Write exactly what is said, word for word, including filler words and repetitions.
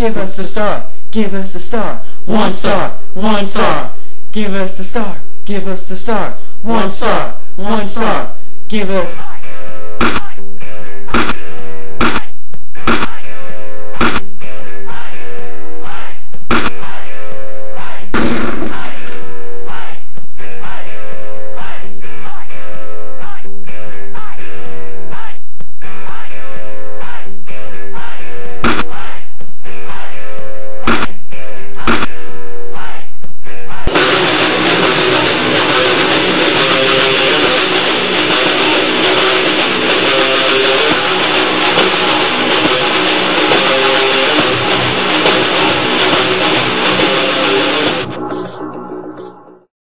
give us a star, give us a star, one star, one star, give us a star, give us a star, one star, one star, give us